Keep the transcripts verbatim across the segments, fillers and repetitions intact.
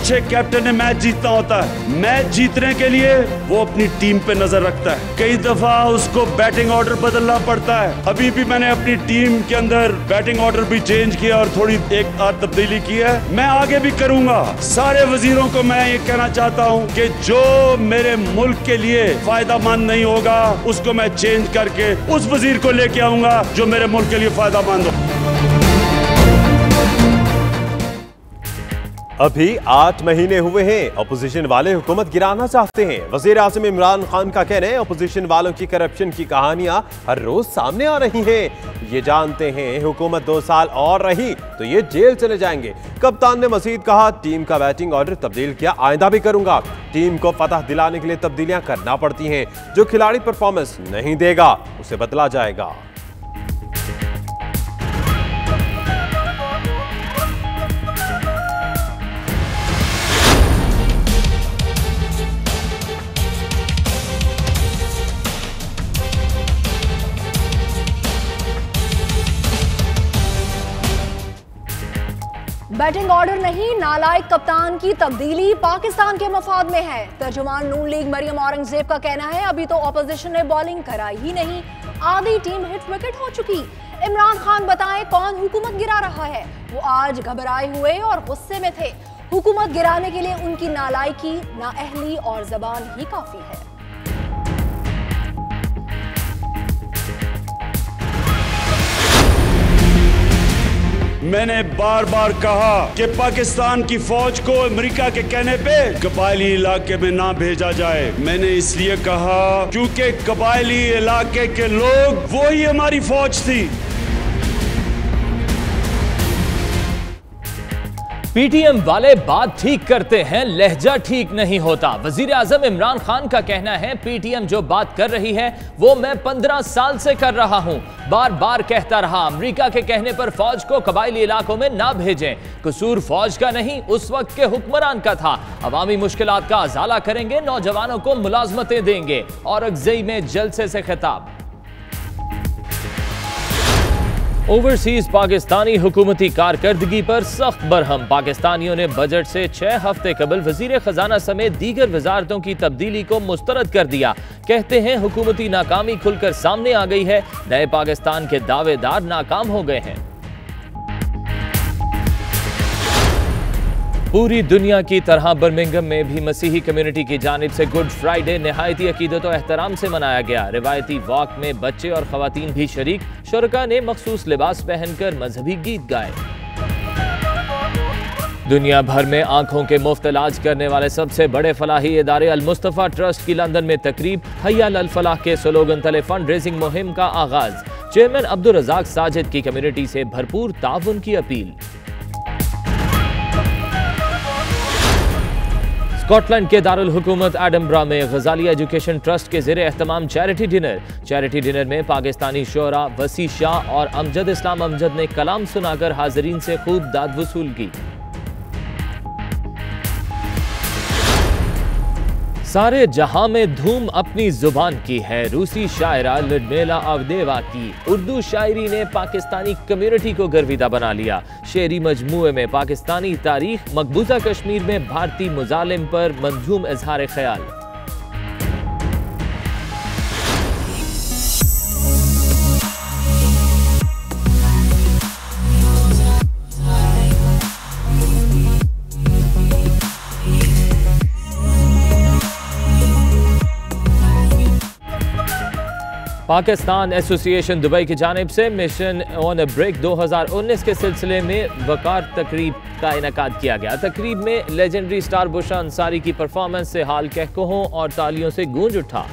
अच्छे कैप्टन ने मैच जीतना होता है। मैच जीतने के लिए वो अपनी टीम पे नजर रखता है। कई दफा उसको बैटिंग ऑर्डर बदलना पड़ता है। अभी भी मैंने अपनी टीम के अंदर बैटिंग ऑर्डर भी चेंज किया और थोड़ी एक आध तब्दीली की है। मैं आगे भी करूंगा। सारे वजीरों को मैं ये कहना चाहता हूँ कि जो मेरे मुल्क के लिए फायदा मंद नहीं होगा उसको मैं चेंज करके उस वजीर को लेके आऊंगा जो मेरे मुल्क के लिए फायदा मंद हो। अभी आठ महीने हुए हैं, अपोजिशन वाले हुकूमत गिराना चाहते हैं। वजीर आज़म इमरान खान का कहना है अपोजिशन वालों की करप्शन की कहानियां हर रोज सामने आ रही हैं। ये जानते हैं हुकूमत दो साल और रही तो ये जेल चले जाएंगे। कप्तान ने मजीद कहा टीम का बैटिंग ऑर्डर तब्दील किया, आइंदा भी करूंगा। टीम को फतह दिलाने के लिए तब्दीलियां करना पड़ती हैं। जो खिलाड़ी परफॉर्मेंस नहीं देगा उसे बदला जाएगा। बैटिंग ऑर्डर नहीं, नालायक कप्तान की तब्दीली पाकिस्तान के मफाद में है। तर्जुमान नून लीग मरियम औरंगजेब का कहना है अभी तो ऑपोजिशन ने बॉलिंग कराई ही नहीं, आधी टीम हिट विकेट हो चुकी। इमरान खान बताएं कौन हुकूमत गिरा रहा है। वो आज घबराए हुए और गुस्से में थे। हुकूमत गिराने के लिए उनकी नालायकी, नाअहली और जबान ही काफी है। मैंने बार बार कहा कि पाकिस्तान की फौज को अमेरिका के कहने पे कबायली इलाके में ना भेजा जाए। मैंने इसलिए कहा क्योंकि कबायली इलाके के लोग वो ही हमारी फौज थी। पीटीएम वाले बात ठीक करते हैं, लहजा ठीक नहीं होता। वजीर आजम इमरान खान का कहना है पीटीएम जो बात कर रही है वो मैं पंद्रह साल से कर रहा हूं। बार बार कहता रहा अमेरिका के कहने पर फौज को कबायली इलाकों में ना भेजें। कसूर फौज का नहीं, उस वक्त के हुक्मरान का था। अवामी मुश्किलात का अजाला करेंगे, नौजवानों को मुलाजमतें देंगे। औरंगजेब में जलसे से खिताब। ओवरसीज पाकिस्तानी हुकूमती कारकर्दगी पर सख्त बरहम। पाकिस्तानियों ने बजट से छह हफ्ते कबल वजीर खजाना समेत दीगर वजारतों की तब्दीली को मुस्तरद कर दिया। कहते हैं हुकूमती नाकामी खुलकर सामने आ गई है, नए पाकिस्तान के दावेदार नाकाम हो गए हैं। पूरी दुनिया की तरह बर्मिंघम में भी मसीही कम्युनिटी की जानिब से गुड फ्राइडे नहायती अकीदत और एहतराम से मनाया गया। रिवायती वॉक में बच्चे और खवातीन भी शरीक। शुरका ने मखसूस लिबास पहनकर मजहबी गीत गाए। दुनिया भर में आंखों के मुफ्त इलाज करने वाले सबसे बड़े फलाही इदारे अल मुस्तफा ट्रस्ट की लंदन में तकरीब। हय्या अल फलाह के स्लोगन तले फंड रेजिंग मुहिम का आगाज। चेयरमैन अब्दुल रज़ाक साजिद की कम्युनिटी से भरपूर ताउन की अपील। स्कॉटलैंड के दारुल हुकूमत एडनबरा में गजाली एजुकेशन ट्रस्ट के ज़ेरे एहतमाम चैरिटी डिनर। चैरिटी डिनर में पाकिस्तानी शोरा वसी शाह और अमजद इस्लाम अमजद ने कलाम सुनाकर हाजरीन से खूब दाद वसूल की। सारे जहां में धूम अपनी जुबान की है। रूसी शायरा लुडमिला अवदेवा की उर्दू शायरी ने पाकिस्तानी कम्युनिटी को गर्विदा बना लिया। शेरी मजमूए में पाकिस्तानी तारीख, मकबूजा कश्मीर में भारतीय मुजालिम पर मंजूम इजहार ख्याल। पाकिस्तान एसोसिएशन दुबई की जानिब से मिशन ऑन अ ब्रेक दो हज़ार उन्नीस के सिलसिले में वकार तकरीब का इनेकाद किया गया। तकरीब में लेजेंडरी स्टार बुशरा अंसारी की परफॉर्मेंस से हाल कहकहों और तालियों से गूंज उठा।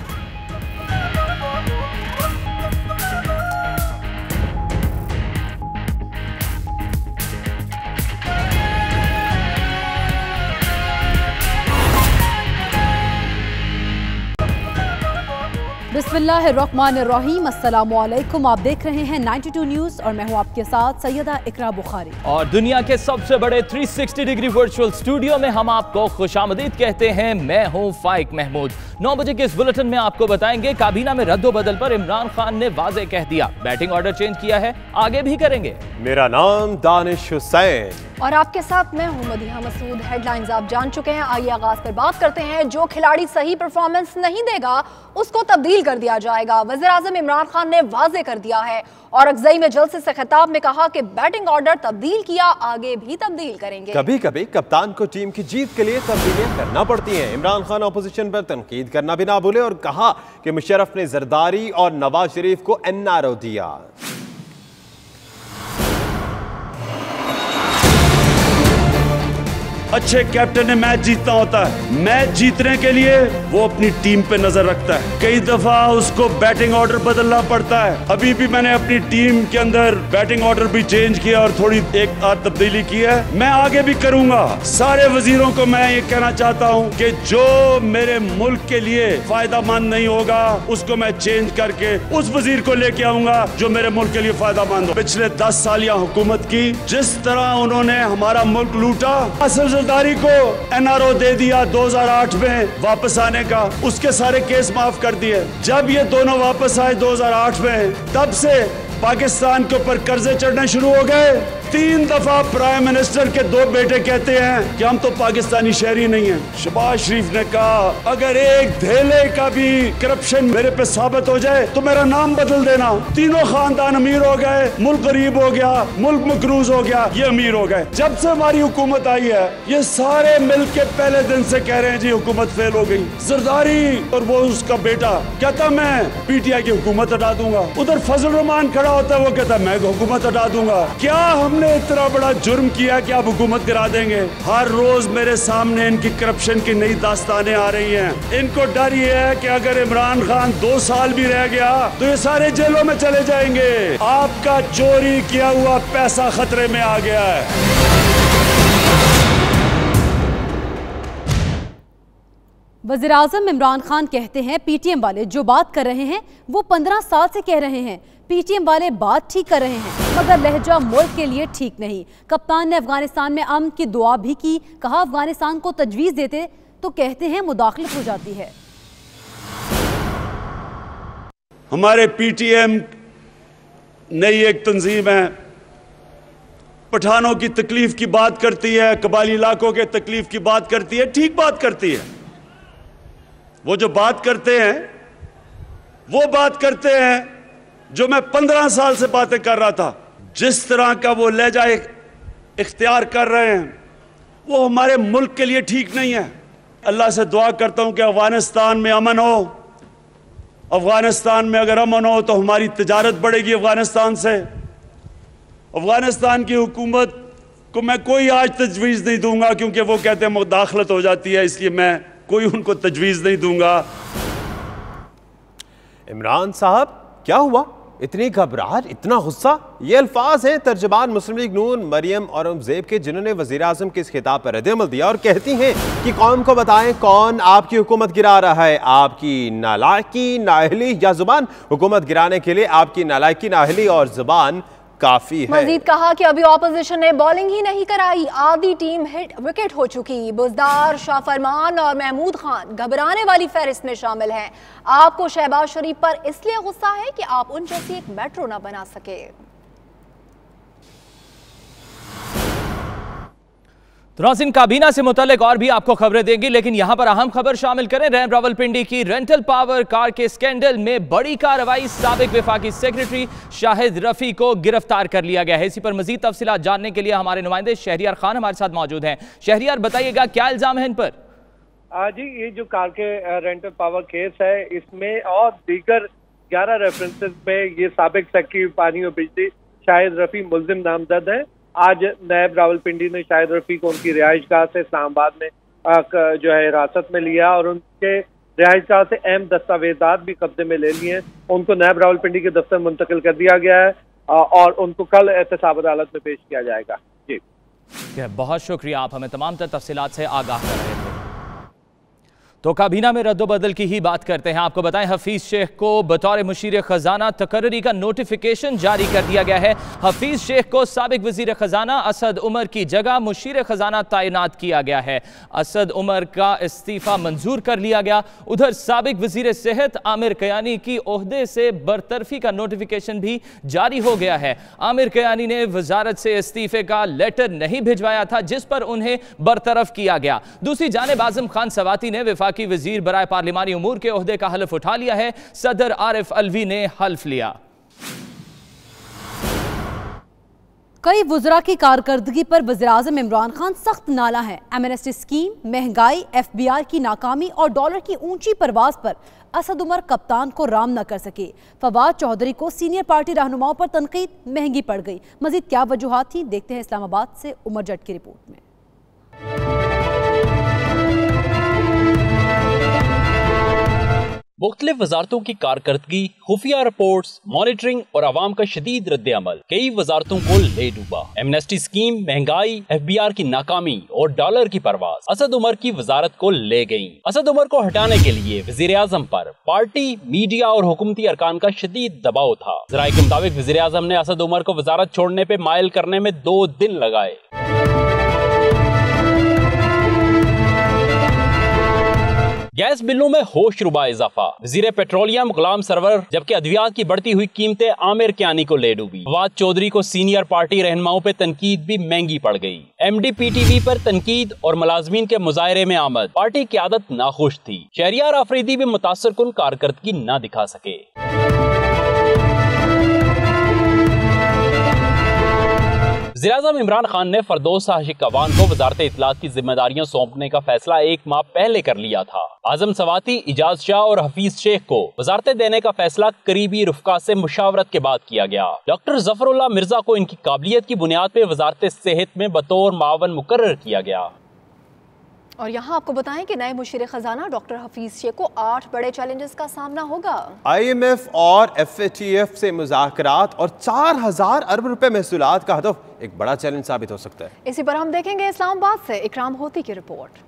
बिस्मिल्लाह बिस्मिल्लाहिर्रहमानिर्रहीम, अस्सलामुअलैकुम। आप देख रहे हैं बानवे न्यूज़ और मैं हूं आपके साथ सैयदा इकरा बुखारी। और दुनिया के सबसे बड़े तीन सौ साठ डिग्री वर्चुअल स्टूडियो में हम आपको खुशामदीद कहते हैं। मैं हूं फाइक महमूद। नौ बजे के इस बुलेटिन में आपको बताएंगे काबीना में रद्दो बदल पर इमरान खान ने वाजे कह दिया, बैटिंग ऑर्डर चेंज किया है, आगे भी करेंगे। मेरा नाम दानिश हुसैन और आपके साथ मैं हूं मदीहा मसूद। हेडलाइंस आप जान चुके हैं, आइए आगाज पर बात करते हैं। जो खिलाड़ी सही परफॉर्मेंस नहीं देगा उसको तब्दील कर दिया जाएगा, वज़ीर आज़म इमरान खान ने वाजे कर दिया है। और अगजई में जलसे से खिताब में कहा कि बैटिंग ऑर्डर तब्दील किया, आगे भी तब्दील करेंगे। कभी कभी कप्तान को टीम की जीत के लिए तब्दीलियां करना पड़ती हैं। इमरान खान अपोजिशन पर तनकीद करना भी ना भूले और कहा कि मुशर्रफ ने जरदारी और नवाज शरीफ को एन आर ओ दिया। अच्छे कैप्टन ने मैच जीतना होता है। मैच जीतने के लिए वो अपनी टीम पे नजर रखता है। कई दफा उसको बैटिंग ऑर्डर बदलना पड़ता है। अभी भी मैंने अपनी टीम के अंदर बैटिंग ऑर्डर भी चेंज किया और थोड़ी एक आध तब्दीली की है। मैं आगे भी करूंगा। सारे वजीरों को मैं ये कहना चाहता हूं कि जो मेरे मुल्क के लिए फायदा मंद नहीं होगा उसको मैं चेंज करके उस वजीर को लेके आऊंगा जो मेरे मुल्क के लिए फायदा मंद हो। पिछले दस साल या हुकूमत की जिस तरह उन्होंने हमारा मुल्क लूटा, असल जरदारी को एन आर ओ दे दिया दो हज़ार आठ में वापस आने का, उसके सारे केस माफ कर दिए। जब ये दोनों वापस आए दो हज़ार आठ में, तब से पाकिस्तान के ऊपर कर्जे चढ़ने शुरू हो गए। तीन दफा प्राइम मिनिस्टर के दो बेटे कहते हैं कि हम तो पाकिस्तानी शहरी नहीं हैं। शहबाज शरीफ ने कहा अगर एक धेले का भी करप्शन मेरे पे साबित हो जाए तो मेरा नाम बदल देना। तीनों खानदान अमीर हो गए, मुल्क गरीब हो गया, मुल्क मकरूज हो गया, ये अमीर हो गए। जब से हमारी हुकूमत आई है ये सारे मिल के पहले दिन से कह रहे हैं जी हुकूमत फेल हो गई। जरदारी और वो उसका बेटा कहता मैं पी टी आई की हुकूमत हटा दूंगा। उधर फजल रहमान खड़ा होता है, वो कहता मैं हुकूमत हटा दूंगा। क्या हम ने इतना बड़ा जुर्म किया कि आप हुकूमत गिरा देंगे? हर रोज मेरे सामने इनकी करप्शन की नई दास्तानें आ रही हैं। इनको डर ये है कि अगर इमरान खान दो साल भी रह गया तो ये सारे जेलों में चले जाएंगे। आपका चोरी किया हुआ पैसा खतरे में आ गया है। वज़ीर आज़म इमरान खान कहते हैं पीटीएम वाले जो बात कर रहे हैं वो पंद्रह साल से कह रहे हैं। पीटीएम वाले बात ठीक कर रहे हैं मगर लहजा मुल्क के लिए ठीक नहीं। कप्तान ने अफगानिस्तान में अमन की दुआ भी की, कहा अफगानिस्तान को तजवीज़ देते तो कहते हैं मुदाखलत हो जाती है। हमारे पीटीएम नई एक तंजीम है, पठानों की तकलीफ की बात करती है, कबायली इलाकों के तकलीफ की बात करती है, ठीक बात करती है। वो जो बात करते हैं वो बात करते हैं जो मैं पंद्रह साल से बातें कर रहा था। जिस तरह का वो लहजा इख्तियार कर रहे हैं वो हमारे मुल्क के लिए ठीक नहीं है। अल्लाह से दुआ करता हूं कि अफगानिस्तान में अमन हो। अफगानिस्तान में अगर अमन हो तो हमारी तिजारत बढ़ेगी अफगानिस्तान से। अफगानिस्तान की हुकूमत को मैं कोई आज तजवीज़ नहीं दूंगा क्योंकि वो कहते हैं मुदाखलत हो जाती है, इसलिए मैं कोई उनको तजवीज़ नहीं दूंगा। इमरान साहब क्या हुआ, इतनी घबराहट, इतना गुस्सा? ये अल्फाज हैं तर्जुमान मुस्लिम लीग नून मरियम औरंगजेब के जिन्होंने वज़ीर आज़म के इस खिताब पर रद्द-ए-अमल दिया और कहती हैं कि कौम को बताएं कौन आपकी हुकूमत गिरा रहा है। आपकी नालायकी, नाअहली या जुबान? हुकूमत गिराने के लिए आपकी नालायकी, नाअहली और जुबान काफी है। मजीद कहा कि अभी ऑपोजिशन ने बॉलिंग ही नहीं कराई, आधी टीम हिट विकेट हो चुकी। बुजदार, शाह फरमान और महमूद खान घबराने वाली फहरिस्त में शामिल हैं। आपको शहबाज शरीफ पर इसलिए गुस्सा है कि आप उन जैसी एक मेट्रो ना बना सके। नाज़रीन, काबीना से मुतल्लिक और भी आपको खबरें देंगी, लेकिन यहां पर अहम खबर शामिल करें। रैन रावलपिंडी की रेंटल पावर कार के स्कैंडल में बड़ी कार्रवाई, साबिक वफाकी सेक्रेटरी शाहिद रफी को गिरफ्तार कर लिया गया है। इसी पर मजीद तफसीलात जानने के लिए हमारे नुमाइंदे शहरियार खान हमारे साथ मौजूद हैं। शहरियार, बताइएगा क्या इल्जाम है इन पर? जी, ये जो कार के रेंटल पावर केस है इसमें और दीगर ग्यारह रेफरेंसेस में ये साबिक सेक्रेटरी पानी और बिजली शाहिद रफी मुल्जिम नामजद है। आज नैब रावलपिंडी ने शाहिद रफी को उनकी रिहाइशगाह से इस्लामाबाद में आ, जो है हिरासत में लिया और उनके रिहाइशगाह से अहम दस्तावेजात भी कब्जे में ले लिए। उनको नैब रावलपिंडी के दफ्तर मुंतकिल कर दिया गया है और उनको कल एहतसाब अदालत में पेश किया जाएगा। जी, बहुत शुक्रिया, आप हमें तमाम तर तफसीलात से आगाह कर रहे थे। तो काबीना में रद्दोबदल की ही बात करते हैं। आपको बताएं, हफीज शेख को बतौर मुशीर खजाना तकर्री का नोटिफिकेशन जारी कर दिया गया है। हफीज शेख को साबिक वजीर खजाना असद उमर की जगह मुशीर खजाना तैनात किया गया है। असद उमर का इस्तीफा मंजूर कर लिया गया। उधर साबिक वजीर सेहत आमिर कयानी की ओहदे से बरतरफी का नोटिफिकेशन भी जारी हो गया है। आमिर कयानी ने वजारत से इस्तीफे का लेटर नहीं भिजवाया था, जिस पर उन्हें बरतरफ किया गया। दूसरी जानिब आजम खान सवाती ने की वजीर बराए पार्लिमानी उमूर के ओहदे का हल्फ उठा लिया है। सदर आरिफ अलवी ने हल्फ लिया। कई वुज़रा की कारकर्दगी पर वज़ीर-ए-आज़म इमरान खान सख्त नाला है। एमनेस्टी स्कीम, महंगाई, एफ बी आई की नाकामी और डॉलर की ऊंची परवाज पर असद उमर कप्तान को राम न कर सके। फवाद चौधरी को सीनियर पार्टी रहनुमाओं पर तनकीद महंगी पड़ गई। मजीद क्या वजूहात थी, देखते हैं इस्लामाबाद से उमर जट की रिपोर्ट में। मुख्तलिफ वजारतों की कारकर्दगी, खुफिया रिपोर्ट्स, मॉनिटरिंग और आवाम का शदीद रद्द-ए-अमल कई वजारतों को ले डूबा। एमनेस्टी स्कीम, महंगाई, एफ बी आर की नाकामी और डॉलर की परवाज असद उमर की वजारत को ले गई। असद उमर को हटाने के लिए वजीर आजम पर पार्टी, मीडिया और हुकूमती अरकान का शदीद दबाव था। ज़राए के मुताबिक वजीर आजम ने असद उमर को वजारत छोड़ने पे मायल करने में दो दिन लगाए। गैस बिलों में होशरुबा इजाफा, वजीर पेट्रोलियम गुलाम सरवर, जबकि अद्वियात की बढ़ती हुई कीमतें आमिर कयानी को ले डूबी। फवाद चौधरी को सीनियर पार्टी रहनुमाओं पे तनकीद भी महंगी पड़ गई। M D P T V पर तनकीद और मुलाजमीन के मुजाहरे में आमद, पार्टी की आदत नाखुश थी। शहरियार आफरीदी भी मुतासर कुन कारकर्दगी न दिखा सके। वज़ीर-ए-आज़म इमरान खान ने फरदौस आशिक अवान को वजारत इत्तलात की जिम्मेदारियां सौंपने का फैसला एक माह पहले कर लिया था। आजम सवाती, इजाज शाह और हफीज शेख को वजारतें देने का फैसला करीबी रुफका से मुशावरत के बाद किया गया। डॉक्टर जफरुल्लाह मिर्जा को इनकी काबिलियत की बुनियाद पर वजारत सेहत में बतौर मावन मुकर्रर किया गया। और यहाँ आपको बताएं कि नए मुशीर खजाना डॉक्टर हफीज शेख को आठ बड़े चैलेंजेस का सामना होगा। आई एम एफ और एफ ए टी एफ से मुज़ाकरात और चार हजार अरब रुपए महसूलात का हदफ एक बड़ा चैलेंज साबित हो सकता है। इसी पर हम देखेंगे इस्लामाबाद से इकराम होती की रिपोर्ट।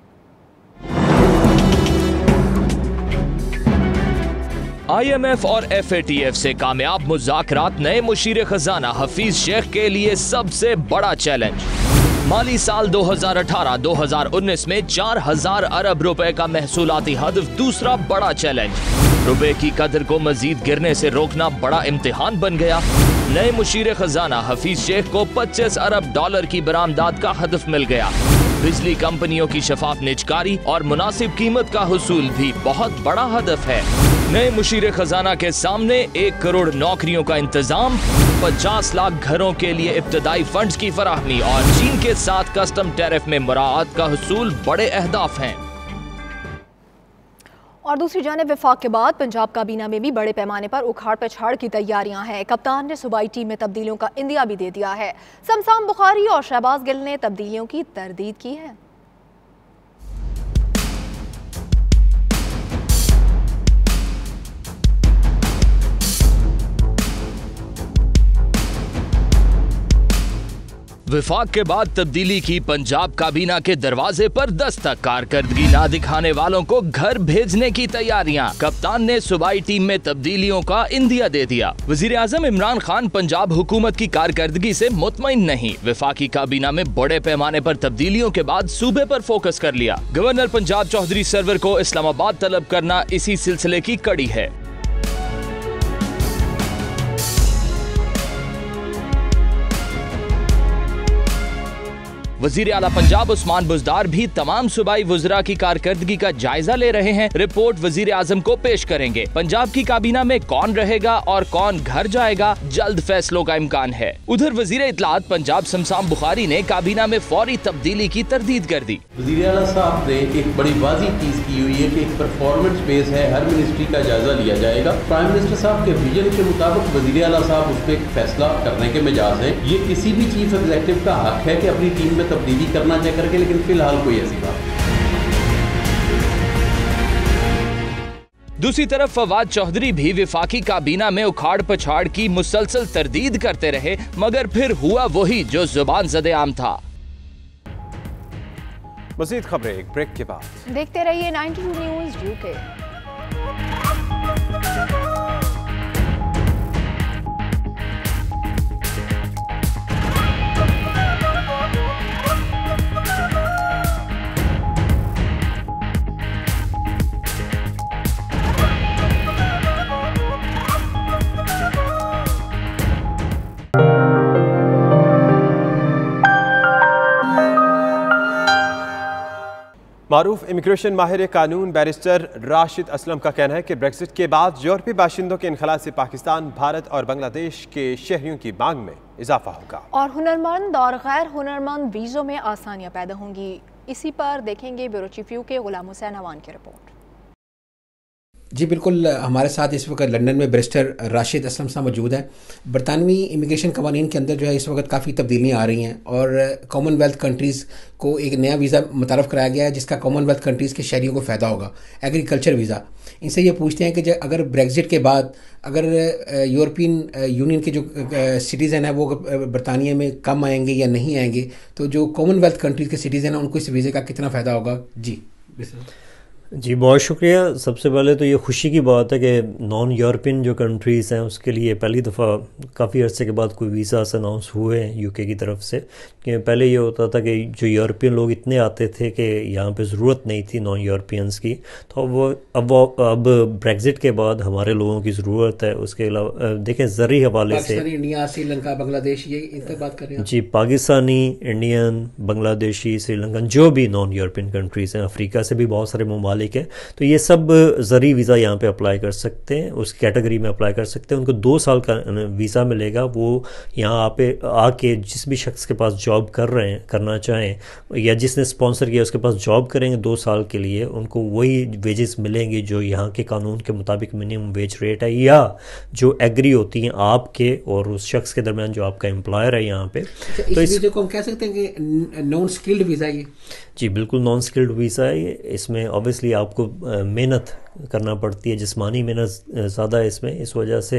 आई एम एफ और एफ ए टी एफ से कामयाब मुज़ाकरात नए मुशीर खजाना हफीज शेख के लिए सबसे बड़ा चैलेंज। माली साल दो हज़ार अठारह दो हज़ार उन्नीस में चार हजार अरब रुपए का महसूलाती हदफ दूसरा बड़ा चैलेंज। रुपए की कदर को मजीद गिरने से रोकना बड़ा इम्तिहान बन गया। नए मुशीर खजाना हफीज शेख को पच्चीस अरब डॉलर की बरामदात का हदफ मिल गया। बिजली कंपनियों की शफाफ निजकारी और मुनासिब कीमत का हुसूल भी बहुत बड़ा हदफ है। नए मुशीर खजाना के सामने एक करोड़ नौकरियों का इंतजाम, पचास लाख घरों के लिए इब्तदाई फंड्स की फराहमी और चीन के साथ कस्टम टैरिफ में मुराआत का हुसूल बड़े अहदाफ हैं। और दूसरी जानिब वफाक के बाद पंजाब काबीना में भी बड़े पैमाने पर उखाड़ पछाड़ की तैयारियां हैं। कप्तान ने सूबाई टीम में तब्दीलियों का इंदिया भी दे दिया है। शमशान बुखारी और शहबाज गिल ने तब्दीलियों की तरदीद की है। विफाक के बाद तब्दीली की पंजाब काबीना के दरवाजे पर दस्तक, कारकर्दगी ना दिखाने वालों को घर भेजने की तैयारियां। कप्तान ने सूबाई टीम में तब्दीलियों का इंदिया दे दिया। वजीर आजम इमरान खान पंजाब हुकूमत की कारकर्दगी से मुतमईन नहीं। विफाकी काबीना में बड़े पैमाने पर तब्दीलियों के बाद सूबे पर फोकस कर लिया। गवर्नर पंजाब चौधरी सरवर को इस्लामाबाद तलब करना इसी सिलसिले की कड़ी है। वजीर आला पंजाब उस्मान बुज़दार भी तमाम सूबाई वुज़रा की कारकर्दगी का जायजा ले रहे हैं। रिपोर्ट वजीर आजम को पेश करेंगे। पंजाब की काबीना में कौन रहेगा और कौन घर जाएगा, जल्द फैसलों का इम्कान है। उधर वजीर इत्तलात पंजाब शमशान बुखारी ने काबीना में फौरी तब्दीली की तरदीद कर दी। वजीर आला साहब ने एक बड़ी वाज़ेह चीज की हुई है कि एक परफॉर्मेंस बेस है, हर मिनिस्ट्री का जायजा लिया जाएगा। प्राइम मिनिस्टर साहब के विजन के मुताबिक वजीर आला साहब उस पर फैसला करने के मिजाज है। ये किसी भी चीफ एग्जीक्यूटिव का हक है कि अपनी टीम में तब्दीली करना चाहे करके, लेकिन फिलहाल कोई ऐसी बात नहीं। दूसरी तरफ फवाद चौधरी भी विफाकी काबीना में उखाड़ पछाड़ की मुसलसल तरदीद करते रहे, मगर फिर हुआ वही जो जुबान ज़दे आम था। मज़ीद खबरें एक ब्रेक के बाद। देखते रहिए नाइन्टी टू न्यूज़ यूके। मारूफ इमिग्रेशन माहिर कानून बैरिस्टर राशिद असलम का कहना है कि ब्रेक्जिट के बाद यूरोपीय बाशिंदों के इनखला से पाकिस्तान, भारत और बांग्लादेश के शहरियों की मांग में इजाफा होगा और हुनरमंद और गैर हुनरमंद वीज़ों में आसानियां पैदा होंगी। इसी पर देखेंगे ब्यूरो चीफ यू के गुलाम हुसैन अवान की रिपोर्ट। जी बिल्कुल, हमारे साथ इस वक्त लंदन में बैरिस्टर राशिद असलम साहब मौजूद हैं। बरतानवी इमिग्रेशन कवानीन के अंदर जो है इस वक्त काफ़ी तब्दीलियाँ आ रही हैं और कॉमनवेल्थ कंट्रीज़ को एक नया वीज़ा मुतारफ़ कराया गया है जिसका कॉमनवेल्थ कंट्रीज़ के शहरियों को फ़ायदा होगा, एग्रीकल्चर वीज़ा। इनसे ये पूछते हैं कि अगर ब्रेक्जिट के बाद अगर यूरोपियन यूनियन के जो सिटीज़न हैं वो बरतानिया में कम आएंगे या नहीं आएंगे, तो जो कॉमनवेल्थ कंट्रीज़ के सिटीज़न हैं उनको इस वीज़े का कितना फ़ायदा होगा। जी जी बहुत शुक्रिया। सबसे पहले तो ये खुशी की बात है कि नॉन यूरोपियन जो कंट्रीज़ हैं उसके लिए पहली दफ़ा काफ़ी अर्से के बाद कोई वीज़ास अनाउंस हुए हैं यूके की तरफ से। कि पहले ये होता था कि जो यूरोपियन लोग इतने आते थे कि यहाँ पे ज़रूरत नहीं थी नॉन यूरोपियंस की, तो वो अब वो अब ब्रेक्जिट के बाद हमारे लोगों की ज़रूरत है। उसके अलावा देखें ज़री हवाले से इंडिया, श्रीलंका, बांग्लादेश, ये इनकी बात कर रहे हैं जी, पाकिस्तानी, इंडियन, बांग्लादेशी, श्रीलंकन, जो भी नॉन यूरोपियन कंट्रीज़ हैं, अफ्रीका से भी बहुत सारे ममालिक है, तो ये सब ज़री वीज़ा यहाँ पे अप्लाई कर सकते हैं, उस कैटेगरी में अप्लाई कर सकते हैं। उनको दो साल का वीज़ा मिलेगा। वो यहाँ पे आके जिस भी शख्स के पास जॉब कर रहे हैं करना चाहें या जिसने स्पॉन्सर किया उसके पास जॉब करेंगे दो साल के लिए, उनको वही वेजेस मिलेंगे जो यहाँ के कानून के मुताबिक मिनिमम वेज रेट है या जो एग्री होती हैं आपके और उस शख्स के दरमियान जो आपका एम्प्लॉयर है यहाँ पे। तो इस वीज़े को हम कह सकते हैं कि नॉन स्किल्ड वीज़ा ये? जी बिल्कुल नॉन स्किल्ड वीज़ा है। इसमें ऑब्वियसली आपको मेहनत करना पड़ती है, जिस्मानी मेहनत ज़्यादा है इसमें, इस वजह से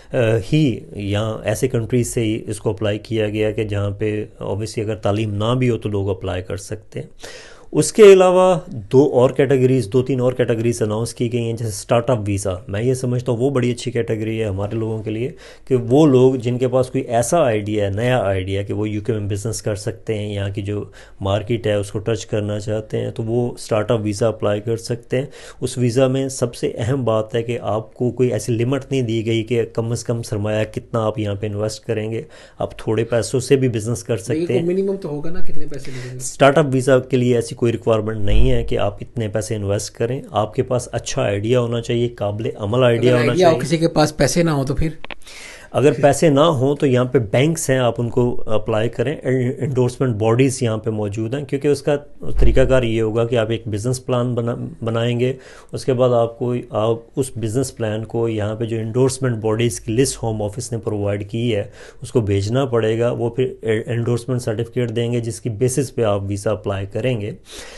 ही यहाँ ऐसे कंट्रीज से ही इसको अप्लाई किया गया कि जहाँ पे ऑब्वियसली अगर तालीम ना भी हो तो लोग अप्लाई कर सकते हैं। उसके अलावा दो और कैटेगरीज दो तीन और कैटेगरीज अनाउंस की गई हैं, जैसे स्टार्टअप वीज़ा। मैं ये समझता हूँ वो बड़ी अच्छी कैटेगरी है हमारे लोगों के लिए कि वो लोग जिनके पास कोई ऐसा आइडिया है, नया आइडिया कि वो यूके में बिज़नेस कर सकते हैं, यहाँ की जो मार्केट है उसको टच करना चाहते हैं, तो वो स्टार्टअप वीज़ा अप्लाई कर सकते हैं। उस वीज़ा में सबसे अहम बात है कि आपको कोई ऐसी लिमिट नहीं दी गई कि कम अज़ कम सरमाया कितना आप यहाँ पर इन्वेस्ट करेंगे, आप थोड़े पैसों से भी बिज़नेस कर सकते हैं। मिनिमम तो होगा ना, कितने पैसे? स्टार्टअप वीज़ा के लिए ऐसी कोई रिक्वायरमेंट नहीं है कि आप इतने पैसे इन्वेस्ट करें। आपके पास अच्छा आइडिया होना चाहिए, काबिल अमल आइडिया होना चाहिए। किसी के पास पैसे ना हो तो फिर अगर पैसे ना हो तो यहाँ पे बैंक्स हैं, आप उनको अप्लाई करें। एंडोर्समेंट बॉडीज़ यहाँ पे मौजूद हैं, क्योंकि उसका तरीकाकार ये होगा कि आप एक बिज़नेस प्लान बना बनाएंगे, उसके बाद आपको आप उस बिज़नेस प्लान को यहाँ पे जो एंडोर्समेंट बॉडीज़ की लिस्ट होम ऑफिस ने प्रोवाइड की है उसको भेजना पड़ेगा। वो फिर एंडोर्समेंट सर्टिफिकेट देंगे जिसकी बेसिस पे आप वीज़ा अप्लाई करेंगे।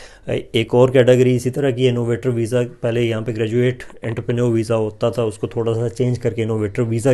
एक और कैटेगरी इसी तरह की इनोवेटर वीज़ा, पहले यहाँ पे ग्रेजुएट एंटरप्रेन्योर वीज़ा होता था, उसको थोड़ा सा चेंज करके इनोवेटर वीज़ा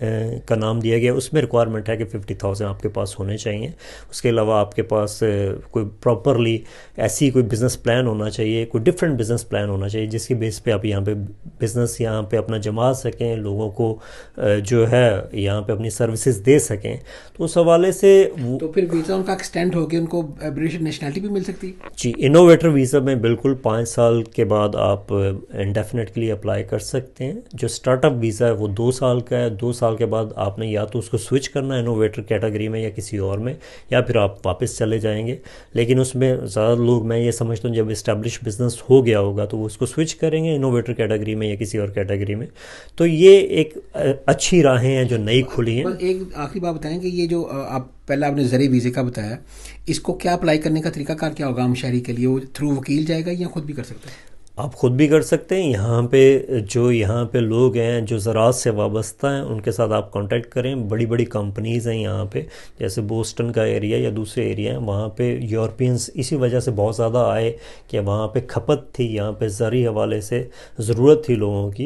का नाम दिया गया। उसमें रिक्वायरमेंट है कि फिफ्टी थाउजेंड आपके पास होने चाहिए। उसके अलावा आपके पास कोई प्रॉपरली ऐसी कोई बिज़नेस प्लान होना चाहिए, कोई डिफरेंट बिज़नेस प्लान होना चाहिए जिसकी बेस पे आप यहाँ पे बिज़नेस यहाँ पे अपना जमा सकें, लोगों को जो है यहाँ पे अपनी सर्विसेज दे सकें। तो उस हवाले से तो फिर वीज़ा उनका एक्सटेंड होकर उनको ब्रिटिश नेशनलिटी भी मिल सकती है? जी, इनोवेटर वीज़ा में बिल्कुल पाँच साल के बाद आप इंडेफिनेट के लिए अप्लाई कर सकते हैं। जो स्टार्टअप वीज़ा है वो दो साल का है। दो साल के बाद आपने या तो उसको स्विच करना है इनोवेटर कैटेगरी में या किसी और में, या फिर आप वापस चले जाएंगे। लेकिन उसमें ज़्यादा लोग, मैं ये समझता हूँ, जब इस्टेब्लिश बिजनेस हो गया होगा तो वो उसको स्विच करेंगे इनोवेटर कैटेगरी में या किसी और कैटेगरी में। तो ये एक अच्छी राहें हैं जो नई खुली हैं। एक आखिरी बात बताएं कि ये जो आप पहले आपने ज़री वीज़े का बताया, इसको क्या अप्लाई करने का तरीकाकार क्या होगा आम शहरी के लिए? वो थ्रू वकील जाएगा या खुद भी कर सकते हैं? आप खुद भी कर सकते हैं। यहाँ पे जो यहाँ पे लोग हैं जो ज़राअत से वाबस्ता हैं उनके साथ आप कांटेक्ट करें। बड़ी बड़ी कंपनीज़ हैं यहाँ पे, जैसे बोस्टन का एरिया या दूसरे एरिया हैं, वहाँ पे यूरोपियंस इसी वजह से बहुत ज़्यादा आए कि वहाँ पे खपत थी, यहाँ पे ज़री हवाले से ज़रूरत थी लोगों की।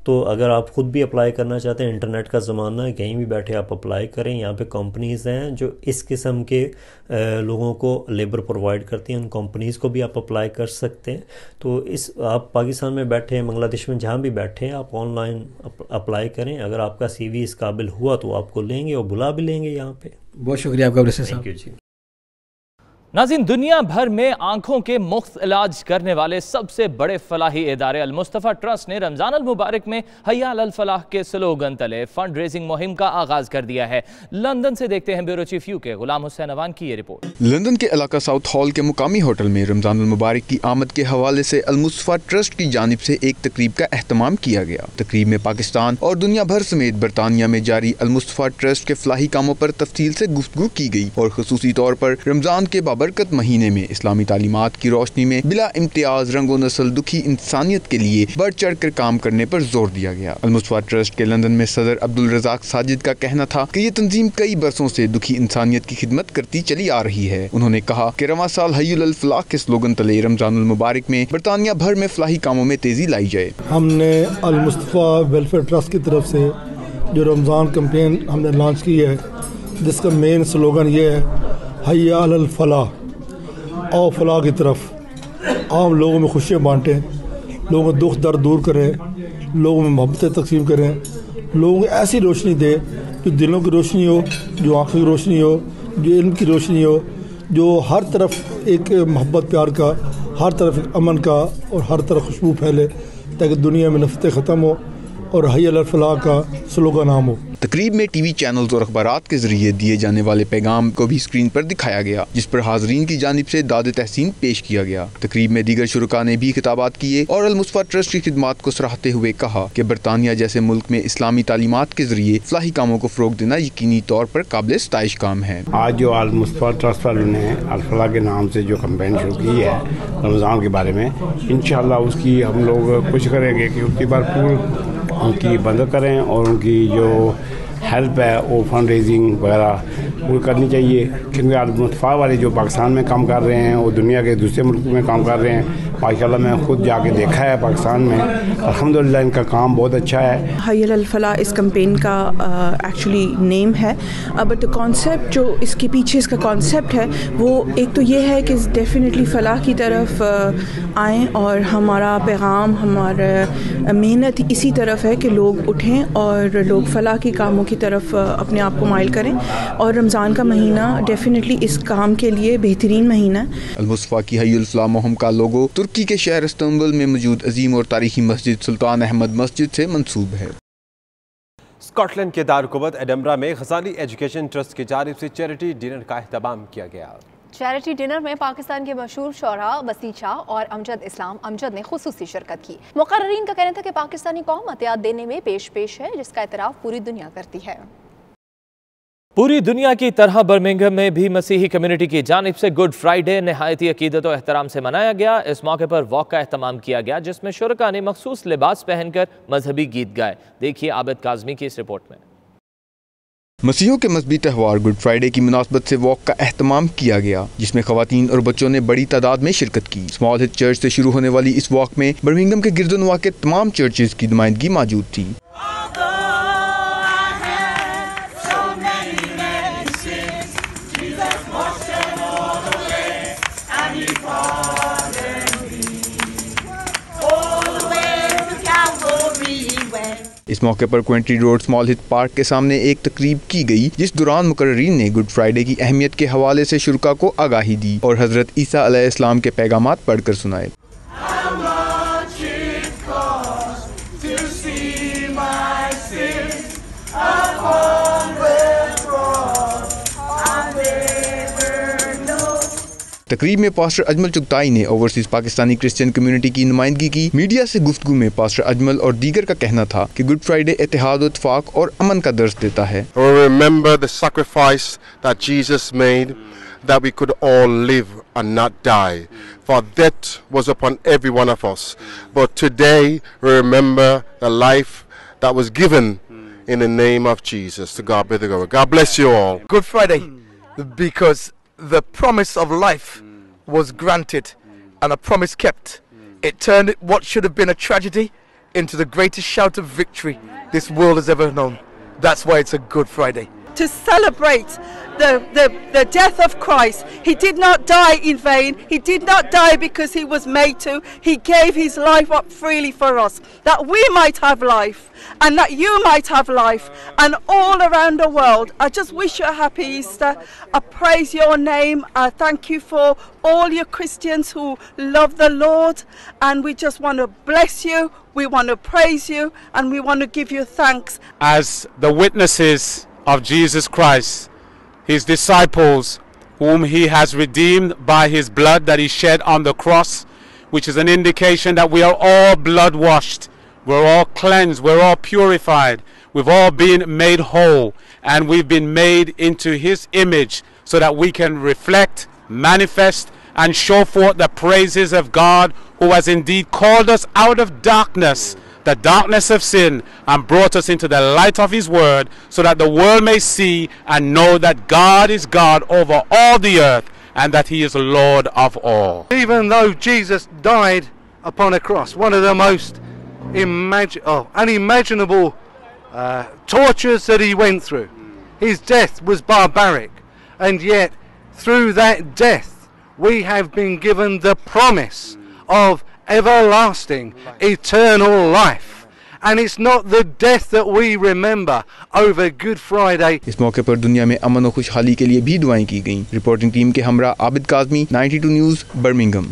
तो अगर आप खुद भी अप्लाई करना चाहते हैं, इंटरनेट का ज़माना है, कहीं भी बैठे आप अप्लाई करें। यहाँ पे कंपनीज़ हैं जो इस किस्म के लोगों को लेबर प्रोवाइड करती हैं, उन कंपनीज़ को भी आप अप्लाई कर सकते हैं। तो इस आप पाकिस्तान में बैठे हैं, बांग्लादेश में जहाँ भी बैठे हैं, आप ऑनलाइन अप्लाई करें। अगर आपका सीवी इस काबिल हुआ तो आपको लेंगे और बुला भी लेंगे यहाँ पे। बहुत शुक्रिया आपका ब्रेस्टर साहब। थैंक यू जी। नाज़रीन, दुनिया भर में आंखों के मुफ्त इलाज करने वाले सबसे बड़े फलाही इदारे अल मुस्तफ़ा ट्रस्ट ने रमज़ान अल मुबारक में हय्या अल फलाह के स्लोगन तले फंड रेजिंग मुहिम का आगाज कर दिया है। लंदन से देखते हैं ब्यूरो चीफ यू के गुलाम हुसैन अवान की ये रिपोर्ट। लंदन के इलाका साउथ हॉल के मुकामी होटल में रमज़ान अल मुबारक की आमद के हवाले से अल मुस्तफ़ा ट्रस्ट की जानिब से एक तकरीब का एहतमाम किया गया। तकरीब में पाकिस्तान और दुनिया भर समेत बरतानिया में जारी अल मुस्तफ़ा ट्रस्ट के फलाही कामों पर तफसील से गुफ्तगू की गई और खुसूसी तौर पर रमज़ान के बाबरकत महीने में इस्लामी तालीमात की रोशनी में बिला इम्तियाज रंगो नस्ल दुखी इंसानियत के लिए बढ़ चढ़ कर काम करने पर जोर दिया गया। अल मुस्तफ़ा ट्रस्ट के लंदन में सदर अब्दुल रज़ाक साजिद का कहना था कि ये तंजीम कई बरसों से दुखी इंसानियत की खिदमत करती चली आ रही है। उन्होंने कहा कि रवां साल हय्युल अल फलाह के स्लोगन तले रमज़ान अल मुबारक में बरतानिया भर में फलाही कामों में तेजी लाई जाए। हमने अल मुस्तफ़ा वेलफेयर ट्रस्ट की तरफ से जो रमज़ान कैंपेन हमने लॉन्च की है, जिसका मेन स्लोगन ये है हय्या अल फलाह, आओ फलाह की तरफ, आम लोगों में खुशियाँ बांटें, लोगों में दुख दर्द दूर करें, लोगों में मोहब्बतें तकसीम करें, लोगों को ऐसी रोशनी दे जो दिलों की रोशनी हो, जो आँखों की रोशनी हो, जो इल्म की रोशनी हो, जो हर तरफ एक मोहब्बत प्यार का, हर तरफ एक अमन का और हर तरफ खुशबू फैले, ताकि दुनिया में नफरतें ख़त्म हो और हय्या अल फलाह का स्लोगन आम हो। तकरीब में टीवी चैनल्स और अखबारात के जरिए दिए जाने वाले पैगाम को भी स्क्रीन पर दिखाया गया, जिस पर हाजरीन की जानिब से दाद तहसीन पेश किया गया। तकरीब में दीगर शुरका ने भी खिताबात किए और अल मुस्तफ़ा ट्रस्ट की खिदमात को सराहते हुए कहा कि बरतानिया जैसे मुल्क में इस्लामी तालीमात के जरिए फलाही कामों को फ़रोग देना यकीनी तौर पर काबिल सताइश काम है। आज जो अल मुस्तफ़ा ट्रस्ट वालों ने अल फलाह के नाम से जो कैंपेन शुरू की है रमज़ान के बारे में, इंशाअल्लाह उसकी हम लोग कोशिश करेंगे कि उसकी भरपूर उनकी मदद करें और उनकी जो हेल्प है वो फंड रेजिंग वगैरह वो करनी चाहिए, क्योंकि अल मुस्तफ़ा वाले जो पाकिस्तान में काम कर रहे हैं वो दुनिया के दूसरे मुल्क में काम कर रहे हैं। माशाल्लाह मैं खुद जाके देखा है पाकिस्तान में, अल्हम्दुलिल्लाह इनका काम बहुत अच्छा है। हय्या अल फलाह इस कैंपेन का एक्चुअली uh, नेम है, बट द कॉन्सेप्ट जो इसके पीछे इसका कॉन्सेप्ट है वो एक तो ये है कि डेफिनेटली फ़लाह की तरफ uh, आएँ और हमारा पैगाम, हमारा मेहनत इसी तरफ है कि लोग उठें और लोग फ़लाह के कामों की तरफ uh, अपने आप को माइल करें। और रमज़ान का महीना डेफिनेटली इस काम के लिए बेहतरीन महीना है। अल मुस्तफ़ा की हय्युल फलाह मुहिम का लोगो तुर्की के शहर इस्तांबुल में मौजूद अजीम और तारीखी मस्जिद सुल्तान अहमद मस्जिद से मंसूब है। स्कॉटलैंड के दारकुवत एडनबरा में गजाली एजुकेशन ट्रस्ट की जानिब से चैरिटी डिनर का एहतमाम किया गया। चैरिटी डिनर में पाकिस्तान के मशहूर शोरा वसी शाह और अमजद इस्लाम अमजद ने खुसूसी शिरकत की। मुकर्रीन का कहना था कि पाकिस्तानी कौम अतियात देने में पेश पेश है, जिसका एतराफ़ पूरी दुनिया करती है। पूरी दुनिया की तरह बर्मिंघम में भी मसीही कम्युनिटी की जानिब से गुड फ्राइडे नहायती अकीदत और एहतराम से मनाया गया। इस मौके पर वॉक का एहतमाम किया गया, जिसमें शुरका ने मखसूस लिबास पहनकर मजहबी गीत गाए। देखिए आबिद काज़मी की इस रिपोर्ट में। मसीहों के मजहबी त्यौहार गुड फ्राइडे की मुनासबत से वॉक का एहतमाम किया गया, जिसमें खवातीन और बच्चों ने बड़ी तादाद में शिरकत की। स्मॉल हिल चर्च से शुरू होने वाली इस वॉक में बर्मिंघम के गिरदोनवा के तमाम चर्चेज की नुमाइंदगी मौजूद थी। इस मौके पर Coventry road small hill park के सामने एक तकरीब की गई, जिस दौरान मुकर्रीन ने गुड फ्राइडे की अहमियत के हवाले से शुरका को आगाही दी और हजरत ईसा अलैहिस्सलाम के पैगामात पढ़कर सुनाए। तकरीब में पास्टर अजमल चुगताई ने ओवरसीज पाकिस्तानी क्रिश्चियन कम्युनिटी की नुमाइंदगी की। मीडिया से गुफ्तगू में पास्टर अजमल और दीगर का कहना था कि गुड फ्राइडे इत्तेहाद, इत्तेफाक और अमन का दर्स देता है। Remember the sacrifice that Jesus made, that we could all live and not die. For death was upon every one of us. But today we remember the life that was given in the name of Jesus. To God be the glory. God bless you all. Good Friday, because the promise of life was granted and a promise kept. It turned what should have been a tragedy into the greatest shout of victory this world has ever known. That's why it's a Good Friday. To celebrate the, the, the death of Christ. He did not die in vain. He did not die because he was made to. He gave his life up freely for us, that we might have life and that you might have life, and all around the world. I just wish you a happy Easter. I praise your name. I thank you for all your Christians who love the Lord, and we just want to bless you, we want to praise you, and we want to give you thanks. As the witnesses of Jesus Christ, his disciples, whom he has redeemed by his blood that he shed on the cross, which is an indication that we are all blood washed, we're all cleansed, we're all purified, we've all been made whole, and we've been made into his image so that we can reflect, manifest, and show forth the praises of God, who has indeed called us out of darkness, the darkness of sin, and brought us into the light of his word, so that the world may see and know that God is God over all the earth, and that he is Lord of all. Even though Jesus died upon a cross, one of the most imagine oh, unimaginable uh, tortures that he went through, his death was barbaric, and yet through that death we have been given the promise of everlasting, eternal life. And it's not the death that we remember over Good Friday. इस मौके पर दुनिया में अमन और खुशहाली के लिए भी दुआएं की गईं। रिपोर्टिंग टीम के हमरा आबिद काज़मी, बानवे न्यूज़, बर्मिंघम।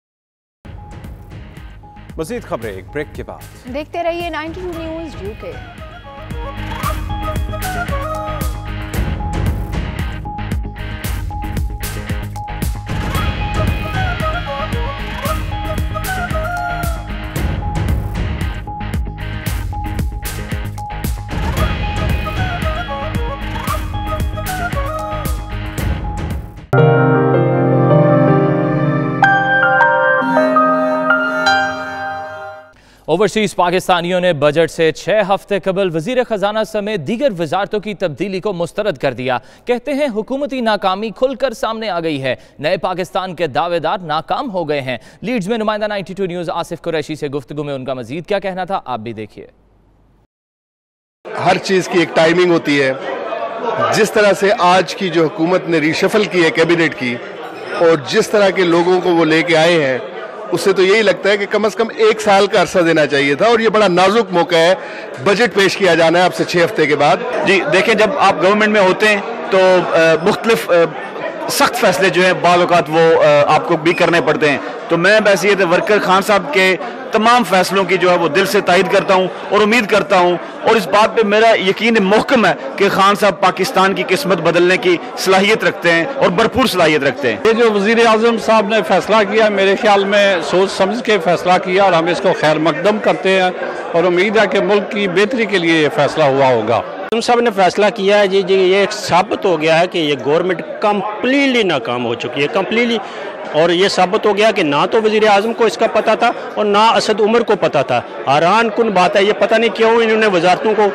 मज़ीद खबरें एक ब्रेक के बाद। देखते रहिए बानवे न्यूज़ यूके। ओवरसीज पाकिस्तानियों ने बजट से छह हफ्ते कबल वजीर खजाना समेत दीगर वजारतों की तब्दीली को मुस्तरद कर दिया। कहते हैं हुकूमती नाकामी खुलकर सामने आ गई है, नए पाकिस्तान के दावेदार नाकाम हो गए हैं। लीड्स में नुमाइंदा बानवे न्यूज़ आसिफ कुरैशी से गुफ्तगू में उनका मजीद क्या कहना था, आप भी देखिए। हर चीज़ की एक टाइमिंग होती है। जिस तरह से आज की जो हुकूमत ने रिशफल की है कैबिनेट की, और जिस तरह के लोगों को वो लेके आए हैं, उससे तो यही लगता है कि कम से कम एक साल का अरसा देना चाहिए था। और ये बड़ा नाजुक मौका है, बजट पेश किया जाना है अब से छह हफ्ते के बाद। जी देखें, जब आप गवर्नमेंट में होते हैं तो मुख्तलिफ सख्त फैसले जो हैं बाल औक़ात वो आ, आपको भी करने पड़ते हैं। तो मैं बहसीयत वर्कर खान साहब के तमाम फैसलों की जो है वो दिल से तायद करता हूँ और उम्मीद करता हूँ, और इस बात पे मेरा यकीन मुहकम है कि खान साहब पाकिस्तान की किस्मत बदलने की सलाहियत रखते हैं और भरपूर सलाहियत रखते हैं। ये जो वज़ीर आज़म साहब ने फैसला किया, मेरे ख्याल में सोच समझ के फैसला किया, और हम इसको खैर मकदम करते हैं और उम्मीद है कि मुल्क की बेहतरी के लिए ये फैसला हुआ होगा। आज़म साहब ने फैसला किया है जी जी ये साबित हो गया है कि ये गवर्नमेंट कम्प्लीटली नाकाम हो चुकी है, कम्प्लीटली। और ये साबित हो गया कि ना तो वज़ीर आज़म को इसका पता था और ना असद उमर को पता था। हैरान कुन बात है, ये पता नहीं क्यों इन्होंने वजारतों को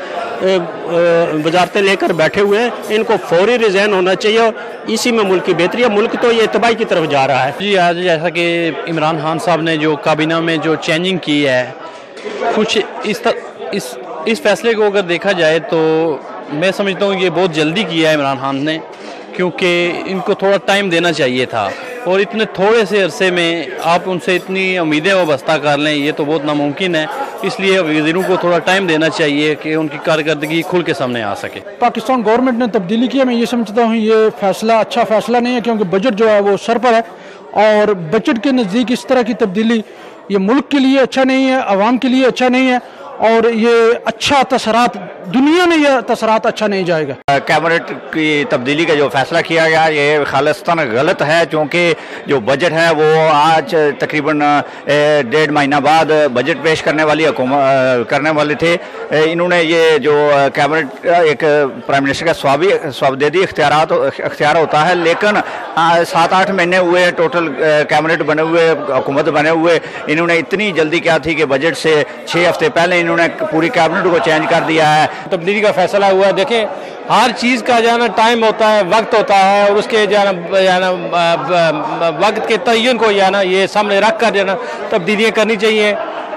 वजारतें लेकर बैठे हुए हैं। इनको फौरी रिज़ाइन होना चाहिए और इसी में मुल्क की बेहतरी है। मुल्क तो ये तबाही की तरफ जा रहा है। जी आज जैसा कि इमरान खान साहब ने जो काबीना में जो चेंजिंग की है, कुछ इस तर, इस इस फैसले को अगर देखा जाए तो मैं समझता हूँ ये बहुत जल्दी किया है इमरान खान ने, क्योंकि इनको थोड़ा टाइम देना चाहिए था। और इतने थोड़े से अरसे में आप उनसे इतनी उम्मीदें वाबस्ता कर लें, ये तो बहुत नामुमकिन है। इसलिए वज़ीरों को थोड़ा टाइम देना चाहिए कि उनकी कारकर्दगी खुल के सामने आ सके। पाकिस्तान गवर्नमेंट ने तब्दीली की है, मैं ये समझता हूँ ये फैसला अच्छा फैसला नहीं है, क्योंकि बजट जो है वो सर पर है, और बजट के नज़दीक इस तरह की तब्दीली ये मुल्क के लिए अच्छा नहीं है, आवाम के लिए अच्छा नहीं है, और ये अच्छा तसरात दुनिया में यह तसरात अच्छा नहीं जाएगा। कैबिनेट की तब्दीली का जो फैसला किया गया ये खालिस्तान गलत है, क्योंकि जो बजट है वो आज तकरीबन डेढ़ महीना बाद बजट पेश करने वाली करने वाले थे। इन्होंने ये जो कैबिनेट एक प्राइम मिनिस्टर का स्वाबी स्वाबदेदी इख्तियारात इख्तियार होता है, लेकिन सात आठ महीने हुए टोटल कैबिनेट बने हुए, हुकूमत बने हुए। इन्होंने इतनी जल्दी क्या थी कि बजट से छः हफ्ते पहले इन्होंने पूरी कैबिनेट को चेंज कर दिया है। तब्दीली का फैसला हुआ है। देखें, हर चीज़ का जो है ना टाइम होता है, वक्त होता है, और उसके जो है ना वक्त के तयन को जो है ना ये सामने रख कर जो है ना तब्दीलियाँ करनी चाहिए।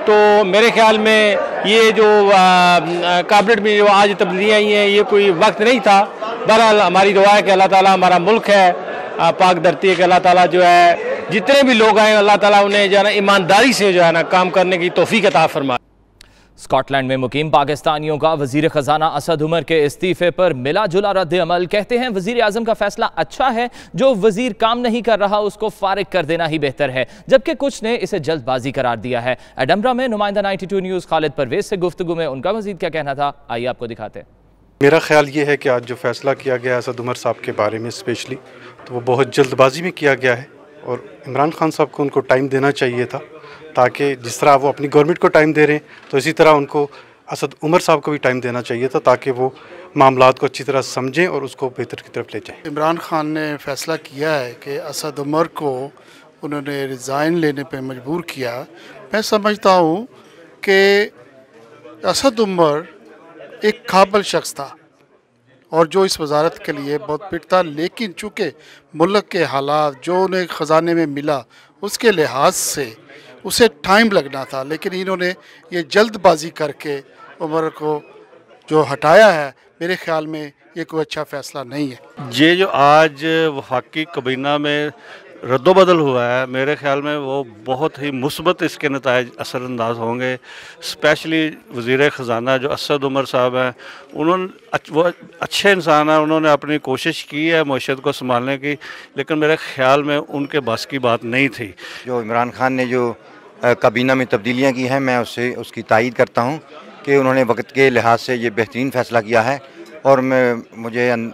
तो मेरे ख्याल में ये जो कैबिनेट में जो आज तब्दीलियाँ आई हैं ये कोई वक्त नहीं था। बहरहाल हमारी दुआ है कि अल्लाह ताला हमारा मुल्क है, आ, पाक धरती है, कि अल्लाह ताला जो है जितने भी लोग आए अल्लाह ताला उन्हें जो है ना ईमानदारी से जो है ना काम करने की तौफीक अता फरमाए। स्कॉटलैंड में मुकीम पाकिस्तानियों का वजीर खजाना असद उमर के इस्तीफे पर मिला जुला रद्द अमल। कहते हैं वजीर आजम का फैसला अच्छा है, जो वजीर काम नहीं कर रहा उसको फारिग कर देना ही बेहतर है, जबकि कुछ ने इसे जल्दबाजी करार दिया है। एडमरा में नुमाइंदा ninety two news Khalid Parvez से गुफ्तगू में उनका मजीद क्या कहना था, आइए आपको दिखाते हैं। मेरा ख्याल ये है कि आज जो फैसला किया गया असद उमर साहब के बारे में स्पेशली, तो वो बहुत जल्दबाजी में किया गया है और इमरान खान साहब को उनको टाइम देना चाहिए था, ताकि जिस तरह वो अपनी गवर्नमेंट को टाइम दे रहे हैं तो इसी तरह उनको असद उमर साहब को भी टाइम देना चाहिए था, ताकि वो मामलात को अच्छी तरह समझें और उसको बेहतर की तरफ ले जाएं। इमरान खान ने फैसला किया है कि असद उमर को उन्होंने रिज़ाइन लेने पे मजबूर किया। मैं समझता हूँ कि असद उमर एक काबिल शख्स था और जो इस वजारत के लिए बहुत फिट था, लेकिन चूँकि मुल्क के हालात जो उन्हें ख़जाने में मिला उसके लिहाज से उसे टाइम लगना था, लेकिन इन्होंने ये जल्दबाजी करके उमर को जो हटाया है, मेरे ख्याल में ये कोई अच्छा फ़ैसला नहीं है। ये जो आज वफाकी काबीना में रद्दोबदल हुआ है, मेरे ख्याल में वो बहुत ही मुस्बत इसके नतायज असरअंदाज होंगे। स्पेशली वज़ीर ख़जाना जो असद उमर साहब हैं, उन्होंने वो अच्छे इंसान हैं, उन्होंने अपनी कोशिश की है मईशत को संभालने की, लेकिन मेरे ख्याल में उनके बस की बात नहीं थी। जो इमरान खान ने जो काबीना में तब्दीलियाँ की हैं, मैं उससे उसकी तायीद करता हूँ कि उन्होंने वक्त के लिहाज से ये बेहतरीन फ़ैसला किया है और मैं मुझे आ,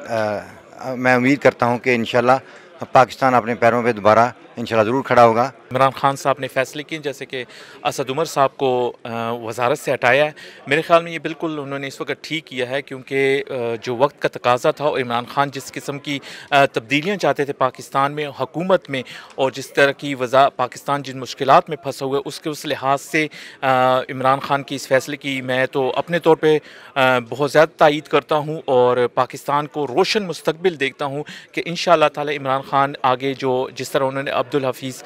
मैं उम्मीद करता हूँ कि इंशाल्लाह पाकिस्तान अपने पैरों पे दोबारा इंशाल्लाह ज़रूर खड़ा होगा। इमरान खान साहब ने फैसले किए, जैसे कि असद उमर साहब को वजारत से हटाया है। मेरे ख्याल में ये बिल्कुल उन्होंने इस वक्त ठीक किया है, क्योंकि जो वक्त का तकाजा था और इमरान खान जिस किस्म की तब्दीलियाँ चाहते थे पाकिस्तान में, हुकूमत में, और जिस तरह की वजह पाकिस्तान जिन मुश्किलात में फंसा हुआ है, उसके उस लिहाज से इमरान खान की इस फैसले की मैं तो अपने तौर पर बहुत ज़्यादा तायीद करता हूँ और पाकिस्तान को रोशन मुस्तकबिल देखता हूँ कि इंशाअल्लाह ताला इमरान खान आगे जो जिस तरह उन्होंने अब्दुल हफीज़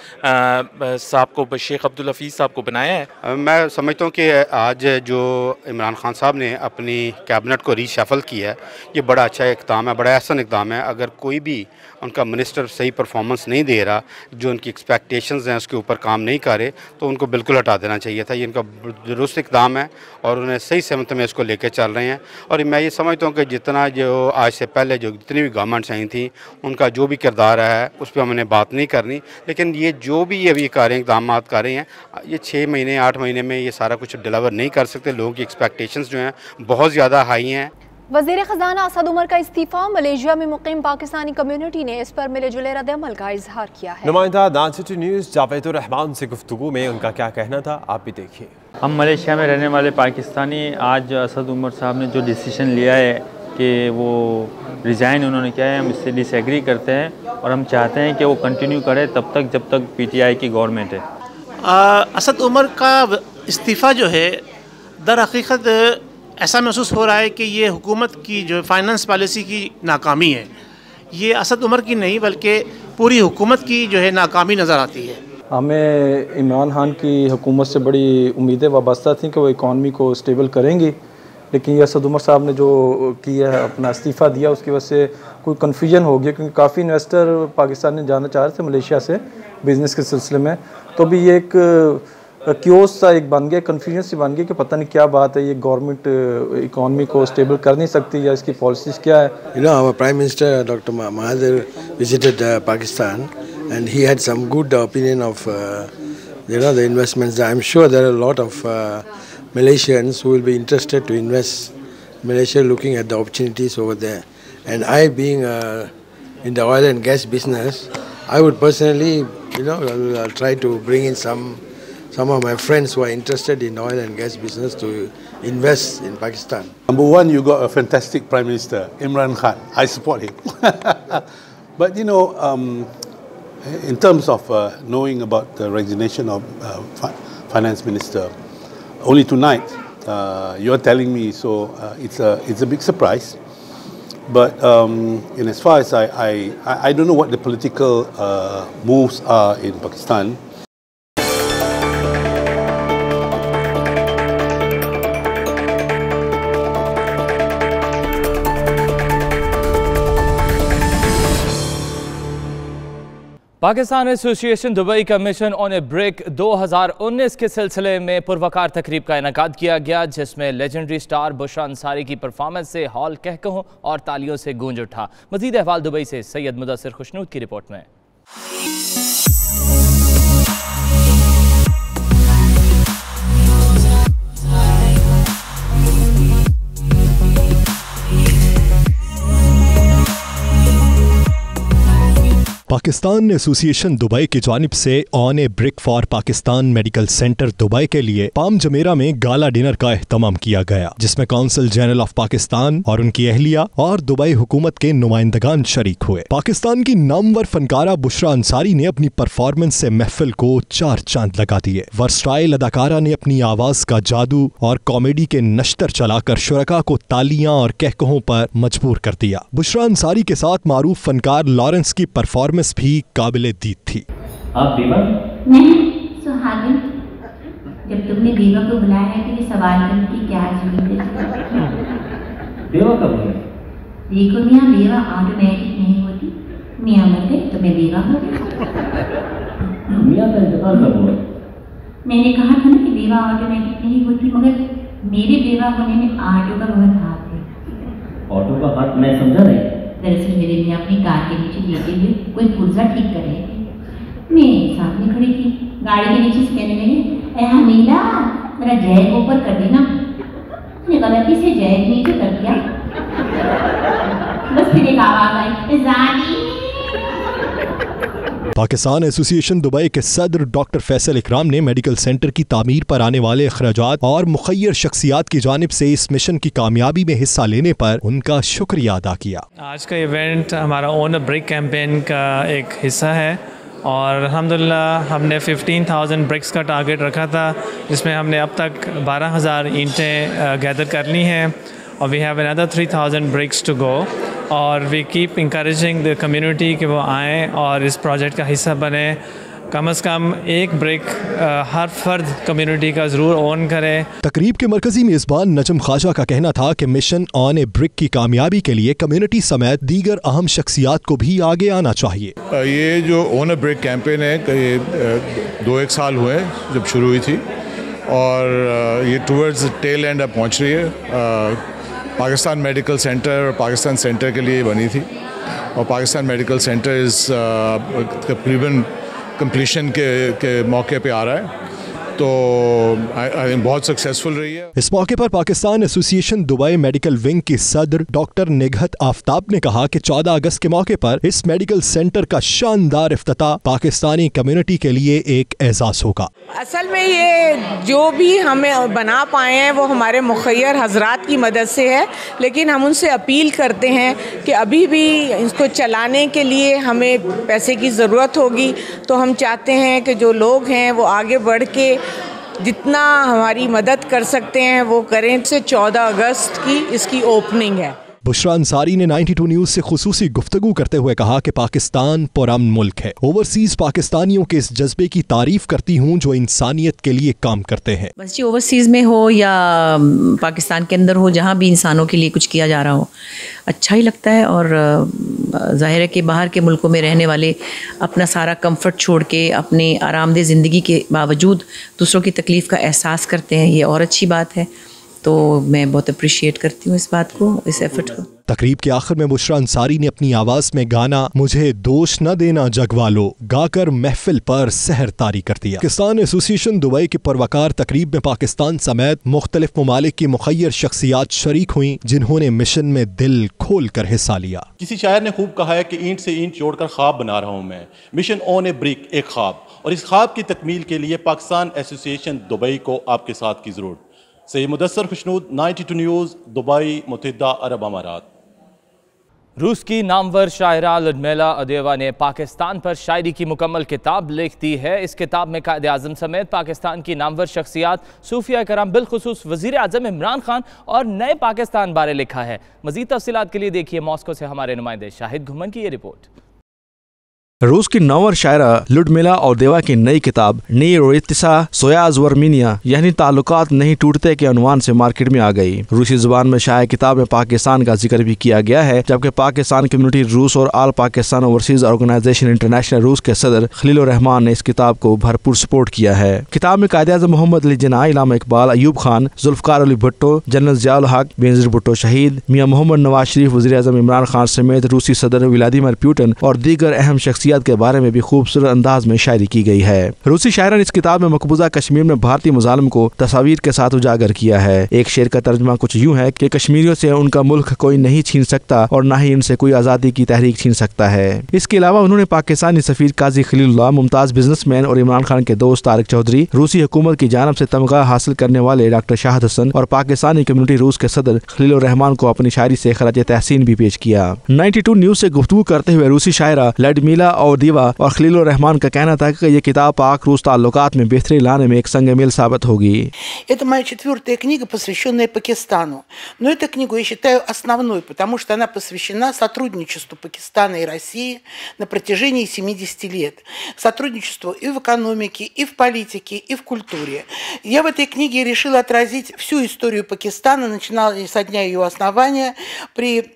साहब को, शेख अब्दुल हफीज़ साहब को बनाया है। मैं समझता हूँ कि आज जो इमरान खान साहब ने अपनी कैबिनेट को रीशफल किया है, ये बड़ा अच्छा इक़दाम है, बड़ा एहसन इक़दाम है। अगर कोई भी उनका मिनिस्टर सही परफॉर्मेंस नहीं दे रहा, जो उनकी एक्सपेक्टेशंस हैं उसके ऊपर काम नहीं कर रहे, तो उनको बिल्कुल हटा देना चाहिए था। ये इनका दुरुस्त इक़दाम है और उन्हें सही समत में इसको लेकर चल रहे हैं। और मैं ये समझता हूँ कि जितना जो आज से पहले जो जितनी भी गवर्नमेंट्स आई थी, उनका जो भी किरदार है उस पर हमने बात नहीं करनी, लेकिन ये जो भी ये अभी कर रहे हैं, इक़दाम कर रहे हैं, ये छः महीने आठ महीने में ये सारा कुछ डिलीवर नहीं कर सकते। लोगों की एक्सपेक्टेशंस जो हैं बहुत ज़्यादा हाई हैं। वज़ीर ख़जाना असद उमर का इस्तीफ़ा, मलेशिया में मुकीम पाकिस्तानी कम्युनिटी ने इस पर मिले जुले रद्द-ए-अमल का इजहार किया है। नुमाइंदा ninety two news Javed Rehman से गुफ्तगू में उनका क्या कहना था, आप भी देखिए। हम मलेशिया में रहने वाले पाकिस्तानी आज असद उमर साहब ने जो डिसीजन लिया है कि वो रिज़ाइन उन्होंने किया है, हम इससे डिसएग्री करते हैं और हम चाहते हैं कि वो कंटिन्यू करे तब तक जब तक पीटीआई की गवर्नमेंट है। आ, असद उमर का इस्तीफ़ा जो है दर हकीकत ऐसा महसूस हो रहा है कि ये हुकूमत की जो फाइनेंस पॉलिसी की नाकामी है। ये असद उमर की नहीं बल्कि पूरी हुकूमत की जो है नाकामी नज़र आती है। हमें इमरान खान की हुकूमत से बड़ी उम्मीदें वाबस्ता थी कि वो इकॉनमी को स्टेबल करेंगी, लेकिन ये असद उमर साहब ने जो किया है, अपना इस्तीफ़ा दिया, उसकी वजह से कोई कन्फ्यूजन हो गया, क्योंकि काफ़ी इन्वेस्टर पाकिस्तान में जाना चाह रहे थे मलेशिया से बिज़नेस के सिलसिले में। तो भी ये एक क्योस सा एक बन गया, कन्फ्यूजन सी बन गया कि पता नहीं क्या बात है, ये गवर्नमेंट इकॉनमी को स्टेबल कर नहीं सकती या इसकी पॉलिसीज़ क्या है। You know, our Prime Minister Doctor Mahathir visited uh, Pakistan and he had some good opinion of uh, you know the investments. I'm sure there are a lot of uh, Malaysians who will be interested to invest in Malaysia, looking at the opportunities over there. And I, being uh, in the oil and gas business, I would personally, you know, I'll, I'll try to bring in some some of my friends who are interested in oil and gas business to invest in Pakistan. Number one, you got a fantastic Prime Minister, Imran Khan. I support him. But you know, um, in terms of uh, knowing about the resignation of uh, fi Finance Minister, only tonight uh, you're telling me, so uh, it's a it's a big surprise. But um, in as far as I, I I don't know what the political uh, moves are in Pakistan. Pakistan association Dubai का मिशन on a brick दो हज़ार उन्नीस के सिलसिले में पुरवकार तकरीब का इनेकाद किया गया, जिसमें लेजेंडरी स्टार बुशरा अंसारी की परफॉर्मेंस से हॉल कहकहों और तालियों से गूंज उठा। मजीद अहवाल दुबई से सैयद मुदस्सिर खुशनूद की रिपोर्ट में। पाकिस्तान एसोसिएशन दुबई की जानिब से on a brick for Pakistan medical centre Dubai के लिए पाम जमेरा में गाला डिनर का एहतमाम किया गया, जिसमें काउंसिल जनरल ऑफ पाकिस्तान और उनकी अहलिया और दुबई हुकूमत के नुमाइंदगान शरीक हुए। पाकिस्तान की नामवर फनकारा बुशरा अंसारी ने अपनी परफॉर्मेंस से महफिल को चार चांद लगा दिए। वर्सटाइल अदाकारा ने अपनी आवाज का जादू और कॉमेडी के नश्तर चलाकर शुरका को तालियां और कहकहों पर मजबूर कर दिया। बुशरा अंसारी के साथ मारूफ फनकार लॉरेंस की परफॉर्मेंस भी काबिले दीद थी। आप बीवा? नहीं, सुहागिन। जब तुमने बीवा को बुलाया है कि ये सवाल करने की क्या जरूरत है? बीवा कब हुई? देखो मियाँ, बीवा ऑटोमेटिक नहीं होती। मियाँ मर गए तो मैं बीवा हो गई। मियाँ का इंतकाल कब हुआ? मैंने कहा था ना कि बीवा ऑटोमेटिक नहीं होती, मगर मेरे बीवा होने में ऑटो का बहुत हाथ है। ऑटो का हाथ मैं समझा नहीं। दरअसल मेरे मियाँ अपनी कार के नीचे लेटे हुए कोई पुर्जा ठीक कर रहे थे। मैं सामने खड़ी थी, गाड़ी के नीचे से कहने लगे, ए हमीदा मेरा जैक ऊपर कर देना। मैंने गलती से जैक नीचे कर दिया। बस फिर एक आवाज आई, ज़ादी। पाकिस्तान एसोसिएशन दुबई के सदर डॉक्टर फैसल इकराम ने मेडिकल सेंटर की तामीर पर आने वाले अखराजात और मुखय्यर शख्सियात की जानिब से इस मिशन की कामयाबी में हिस्सा लेने पर उनका शुक्रिया अदा किया। आज का इवेंट हमारा ओन अ ब्रिक कैंपेन का एक हिस्सा है और अल्हम्दुलिल्लाह हमने पंद्रह हज़ार ब्रिक्स का टारगेट रखा था, जिसमें हमने अब तक बारह हज़ार ईंटें गैदर कर ली हैं और we have another three thousand bricks to go. और we keep encouraging the community कि वो आएँ और इस प्रोजेक्ट का हिस्सा बने। कम अज़ कम एक ब्रिक हर फर्द कम्युनिटी का ज़रूर ओन करे। तकरीब के मरकजी मेज़बान नजम ख्वाजा का कहना था कि मिशन ऑन ए ब्रिक की कामयाबी के लिए कम्युनिटी समेत दीगर अहम शख्सियात को भी आगे आना चाहिए। ये जो ऑन ए ब्रिक कैंपेन है, ये दो एक साल हुए जब शुरू हुई थी और ये टूवर्ड्स टेल एंड अब पहुँच रही है। पाकिस्तान मेडिकल सेंटर और पाकिस्तान सेंटर के लिए बनी थी और पाकिस्तान मेडिकल सेंटर इस तकरीबन कंप्लीशन के के मौके पे आ रहा है, तो आई बहुत सक्सेसफुल रही है। इस मौके पर Pakistan association Dubai medical wing की सदर डॉक्टर निगहत आफ्ताब ने कहा कि चौदह अगस्त के मौके पर इस मेडिकल सेंटर का शानदार इफ्तिताह पाकिस्तानी कम्युनिटी के लिए एक एजाज होगा। असल में ये जो भी हमें बना पाए हैं वो हमारे मुखय्यर हजरात की मदद से है, लेकिन हम उनसे अपील करते हैं कि अभी भी इसको चलाने के लिए हमें पैसे की ज़रूरत होगी, तो हम चाहते हैं कि जो लोग हैं वो आगे बढ़ के जितना हमारी मदद कर सकते हैं वो करें। से चौदह अगस्त की इसकी ओपनिंग है। बुशरा अंसारी ने बानवे न्यूज़ से खुसूसी गुफ्तगू करते हुए कहा कि पाकिस्तान पुरअमन मुल्क है। ओवरसीज़ पाकिस्तानियों के इस जज्बे की तारीफ करती हूँ जो इंसानियत के लिए काम करते हैं। बस जी ओवरसीज़ में हो या पाकिस्तान के अंदर हो, जहाँ भी इंसानों के लिए कुछ किया जा रहा हो अच्छा ही लगता है। और ज़ाहिर है कि बाहर के मुल्कों में रहने वाले अपना सारा कंफर्ट छोड़ के अपने आरामदेह ज़िंदगी के बावजूद दूसरों की तकलीफ़ का एहसास करते हैं, ये और अच्छी बात है। तो मैं बहुत अप्रिशिएट करती हूँ इस बात को, इस एफर्ट को। तकरीब के आखिर में बुशरा अंसारी ने अपनी आवाज में गाना मुझे दोष न देना जग वालो गाकर महफिल पर सहर तारी कर दिया। पाकिस्तान एसोसिएशन दुबई की परवकार तकरीब में पाकिस्तान समेत मुख्तलिफ ममालिक की मुखय्यर शख्सियात शरीक हुई, जिन्होंने मिशन में दिल खोल कर हिस्सा लिया। किसी शायर ने खूब कहा है कि ईंट से ईंट जोड़कर ख्वाब बना रहा हूँ मैं। मिशन ऑन ए ब्रिक एक ख्वाब, और इस ख्वाब की तकमील के लिए पाकिस्तान एसोसिएशन दुबई को आपके साथ की जरूरत। सैयद मुदस्सिर खुशनूद, बानवे न्यूज़, दुबई, मुत्तहिदा अरब अमारात। रूस की नामवर शायरा लुडमिला अदेवा ने पाकिस्तान पर शायरी की मुकम्मल किताब लिख दी है। इस किताब में कायद आज़म समेत पाकिस्तान की नामवर शख्सियात, सूफिया कराम, बिलखुसूस वज़ीर आज़म इमरान खान और नए पाकिस्तान बारे लिखा है। मज़ीद तफसीलात के लिए देखिए मॉस्को से हमारे नुमाइंदे शाहिद घुमन की ये रिपोर्ट। रूस की नौवर शायरा लुडमिला और देवा की नई किताब नी रोइतिसा सोयाज वर्मिनिया यानी ताल्लुकात नहीं टूटते के अनुमान से मार्केट में आ गई। रूसी जुबान में शाया किताब में पाकिस्तान का जिक्र भी किया गया है, जबकि पाकिस्तान कम्युनिटी रूस और all Pakistan overseas organisation international रूस के सदर खलील रहमान ने इस किताब को भरपूर सपोर्ट किया है। किताब में कायद-ए-आज़म मोहम्मद अली जिन्ना, इलामा इकबाल, अयूब खान, जुल्फकार अली भुट्टो, जनरल ज़ियाउल हक, बेनज़ीर भुट्टो शहीद, मियां मोहम्मद नवाज शरीफ, वज़ीर आज़म इमरान खान समेत रूसी सदर व्लादिमीर पुतिन और दीगर अहम शख्सियत के बारे में भी खूबसूरत अंदाज में शायरी की गई है। रूसी शायरा ने इस किताब में मकबूजा कश्मीर में भारतीय मुजालिम को तस्वीर के साथ उजागर किया है। एक शेर का तर्जुमा कुछ यूं है कि कश्मीरियों से उनका मुल्क कोई नहीं छीन सकता और न ही इनसे कोई आज़ादी की तहरीक छीन सकता है। इसके अलावा उन्होंने पाकिस्तानी सफीर काजी खलीलुल्लाह, मुमताज बिजनेसमैन और इमरान खान के दोस्त तारिक चौधरी, रूसी हुकूमत की जानब से तमगा हासिल करने वाले डॉक्टर शाहिद हसन और पाकिस्तानी कम्युनिटी रूस के सदर खलील रहमान को अपनी शायरी से खराज तहसीन भी पेश किया। बानवे न्यूज से गुफ्तगू करते हुए रूसी शायरा लडमिला और दीवा और खलील रहमान का कहना था कि यह किताब पाक रूस ताल्लुकात में बेहतरी लाने में एक संग-ए-मेल साबित होगी। Это моя четвертая книга, посвященная Пакистану. Но эту книгу я считаю основной, потому что она посвящена сотрудничеству Пакистана и России на протяжении семидесяти лет. Сотрудничеству и в экономике, и в политике, и в культуре. Я в этой книге решила отразить всю историю Пакистана, начиная со дня ее основания при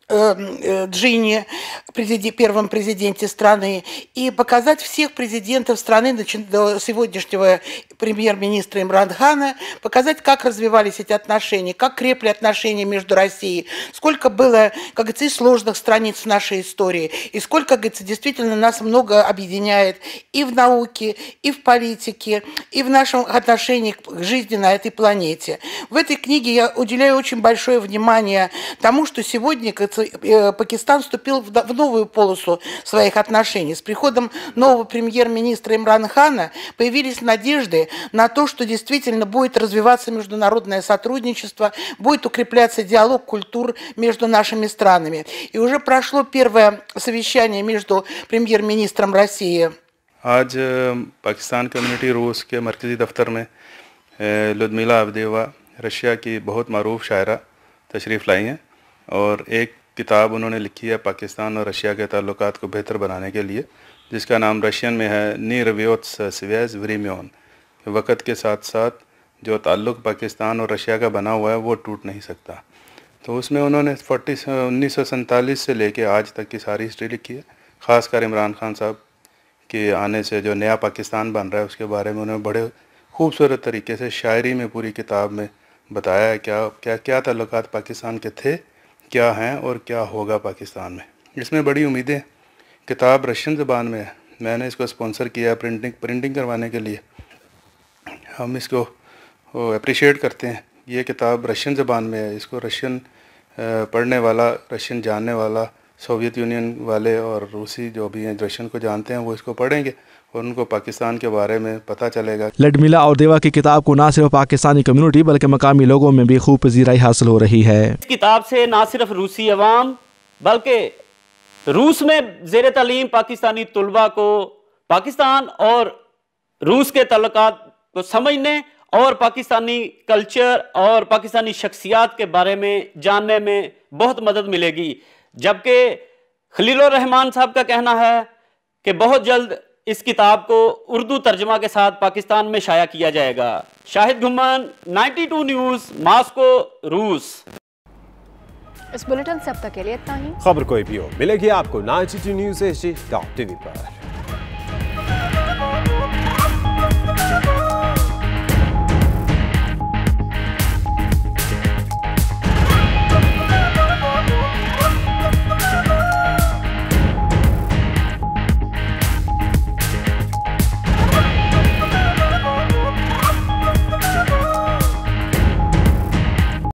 Джинни, первом президенте страны, и показать всех президентов страны до сегодняшнего премьер-министра Имран Хана, показать, как развивались эти отношения, как крепли отношения между Россией, сколько было, как говорится, и сложных страниц в нашей истории, и сколько, как говорится, действительно нас много объединяет и в науке, и в политике, и в нашем отношении к жизни на этой планете. В этой книге я уделяю очень большое внимание тому, что сегодня, как Пакистан вступил в новую полосу своих отношений. С приходом нового премьер-министра Имрана Хана появились надежды на то, что действительно будет развиваться международное сотрудничество, будет укрепляться диалог культур между нашими странами. И уже прошло первое совещание между премьер-министром России. आज पाकिस्तान कम्युनिटी रूस के मरकज़ी दफ्तर में लुदमिला अब्देवा रशिया की बहुत मारूफ शायरा तशरीफ़ लाई हैं और एक किताब उन्होंने लिखी है पाकिस्तान और रशिया के ताल्लुकात को बेहतर बनाने के लिए, जिसका नाम रशियन में है नी रवियोत्स सिवेज व्रीमियोन। वक़्त के साथ साथ जो ताल्लुक़ पाकिस्तान और रशिया का बना हुआ है वो टूट नहीं सकता। तो उसमें उन्होंने फोर्टी उन्नीस सौ सैंतालीस से लेके आज तक की सारी हिस्ट्री लिखी है। ख़ासकर इमरान खान साहब के आने से जो नया पाकिस्तान बन रहा है उसके बारे में उन्होंने बड़े खूबसूरत तरीके से शायरी में पूरी किताब में बताया है क्या क्या क्या ताल्लुकात पाकिस्तान के थे, क्या हैं और क्या होगा पाकिस्तान में। इसमें बड़ी उम्मीदें। किताब रशियन ज़बान में है, मैंने इसको स्पॉन्सर किया है प्रिंटिंग प्रिंटिंग करवाने के लिए। हम इसको अप्रिशिएट करते हैं। ये किताब रशियन ज़बान में है, इसको रशियन पढ़ने वाला, रशियन जानने वाला, सोवियत यूनियन वाले और रूसी जो भी हैं रशियन को जानते हैं वो इसको पढ़ेंगे और उनको पाकिस्तान के बारे में पता चलेगा। लडमिला और देवा की किताब को न सिर्फ पाकिस्तानी कम्युनिटी बल्कि मकामी लोगों में भी खूब पजीराई हासिल हो रही है। इस किताब से न सिर्फ रूसी अवाम बल्कि रूस में ज़ेर तालीम पाकिस्तानी तुलबा को पाकिस्तान और रूस के तल्लुकात को समझने और पाकिस्तानी कल्चर और पाकिस्तानी शख्सियात के बारे में जानने में बहुत मदद मिलेगी। जबकि खलीलुर रहमान साहब का कहना है कि बहुत जल्द इस किताब को उर्दू तर्जमा के साथ पाकिस्तान में शाया किया जाएगा। शाहिद घुम्मान, बानवे न्यूज़, मॉस्को, रूस। इस बुलेटिन से अब तक के लिए इतना ही। खबर कोई भी हो मिलेगी आपको बानवे news H D dot TV पर।